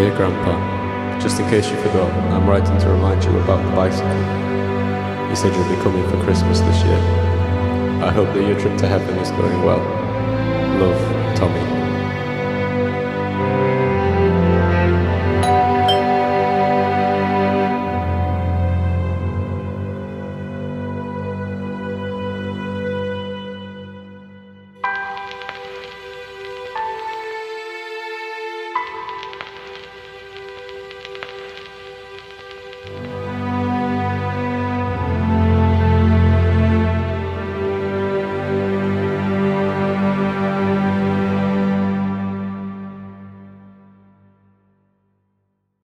Dear Grandpa, just in case you forgot, I'm writing to remind you about the bicycle. You said you'll be coming for Christmas this year. I hope that your trip to heaven is going well. Love, Tommy.